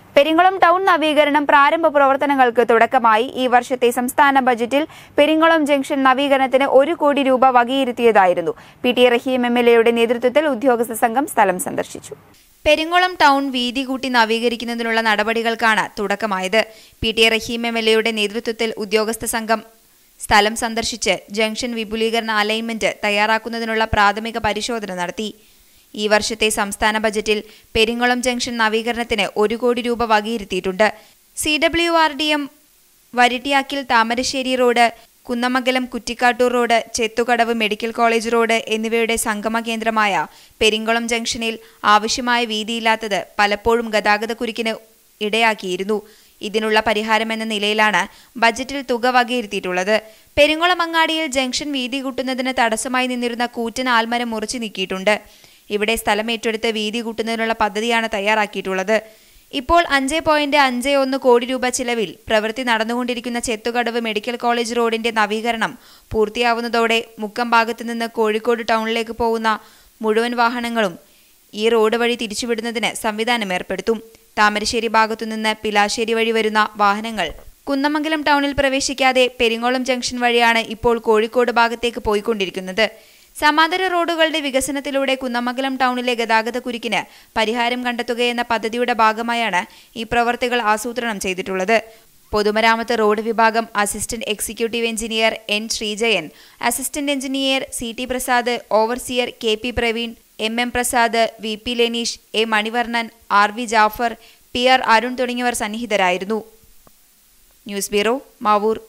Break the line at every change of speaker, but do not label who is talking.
Peringalam town നവീകരണം പ്രാരംഭ പ്രവർത്തനങ്ങൾക്ക് തുടക്കമായി. ഈ വർഷത്തെ സംസ്ഥാന ബജറ്റിൽ പെരിങ്ങളം ജംഗ്ഷൻ നവീകരണത്തിന് 1 കോടി രൂപ വകയിരുത്തിയതായിരുന്നു. പി.ടി. റഹീം എം.എൽ.എയുടെ നേതൃത്വത്തിൽ ഉദ്യോഗസ്ഥ സംഘം സ്ഥലം സന്ദർശിച്ചു. പെരിങ്ങളം ടൗൺ വീതി കൂട്ടി നവീകരിക്കുന്നതിനുള്ള നടപടികൾക്കാണ് തുടക്കമായത്. പി.ടി. റഹീം എം.എൽ.എയുടെ നേതൃത്വത്തിൽ ഉദ്യോഗസ്ഥ സംഘം സ്ഥലം സന്ദർശിച്ച് ജംഗ്ഷൻ വിപുലീകരണ അലൈൻമെന്റ് തയ്യാറാക്കുന്നതിനുള്ള പ്രാഥമിക പരിശോധന നടത്തി. ഈ വർഷത്തെ സംസ്ഥാന ബജറ്റിൽ പെരിങ്ങളം ജംഗ്ഷൻ നവീകരണത്തിന് 1 കോടി രൂപ വകയിരുത്തിയിട്ടുണ്ട്. CWRDM വരിട്ടിയാക്കിൽ Thamarassery road, Kunnamangalam Kuttikkattoor road, Chethukadavu medical college road എന്നിവയുടെ സംഗമ കേന്ദ്രമായ പെരിങ്ങളം ജംഗ്ഷനിൽ ആവശ്യമായ വീതിയില്ലാത്തത് പലപ്പോഴും ഗതാഗതക്കുരുക്കിന് ഇടയാക്കിയിരുന്നു. ഇതിനുള്ള പരിഹാരമെന്ന നിലയിലാണ് ബജറ്റിൽ തുക വകയിരുത്തിയിട്ടുള്ളത്. പെരിങ്ങളം അങ്ങാടിയിൽ ജംഗ്ഷൻ വീതി കൂട്ടുന്നതിന് തടസ്സമായി നിന്നിരുന്ന കൂറ്റൻ ആൽമരം മുറിച്ചു നീക്കിയിട്ടുണ്ട്. ഇവിടെ സ്ഥലം ഏറ്റെടുത്ത് വീതി കൂട്ടുന്നതിനുള്ള പദ്ധതിയാണ് തയ്യാറാക്കിയിട്ടുള്ളത്. ഇപ്പോൾ 5.51 കോടി രൂപ ചിലവിൽ പ്രവൃത്തി നടന്നുകൊണ്ടിരിക്കുന്ന ചെത്തുകടവ് മെഡിക്കൽ കോളേജ് റോഡിന്റെ നവീകരണം പൂർത്തിയാവുന്നതോടെ മുക്കം ഭാഗത്തു നിന്ന് കോഴിക്കോട് ടൗണിലേക്ക് പോകുന്ന മുഴുവൻ വാഹനങ്ങളും ഈ റോഡ് വഴി തിരിച്ചുവിടുന്നതിന് സംവിധാനം ഏർപ്പെടുത്തും. താമരശ്ശേരി ഭാഗത്തുനിന്ന് പിലാശ്ശേരി വഴി വരുന്ന വാഹനങ്ങൾ കുന്നമംഗലം ടൗണിൽ പ്രവേശിക്കാതെ പെരിങ്ങോളം ജംഗ്ഷൻ വഴിയാണ് ഇപ്പോൾ കോഴിക്കോട് ഭാഗത്തേക്ക് പോയിക്കൊണ്ടിരിക്കുന്നത്. സമാന്തര റോഡുകളുടെ വികസനത്തിലൂടെ കുന്നമംഗലം ടൗണിലെ ഗതാഗതക്കുരുക്കിന് പരിഹാരം കണ്ടെത്തുകയെന്ന പദ്ധതിയുടെ ഭാഗമായാണ് ഈ പ്രവൃത്തികൾ ആസൂത്രണം ചെയ്തിട്ടുള്ളത്. പൊതുമരാമത്ത് റോഡ് വിഭാഗം assistant executive engineer N. Sreejayan, assistant engineer C.T. Prasad, overseer K.P. Praveen, M.M. Prasad, V.P. Leneesh, A. Manivarnan, R.V. Jafar, P.R. Arun തുടങ്ങിയവർ സന്നിഹിതരായിരുന്നു. News bureau, Mavoor.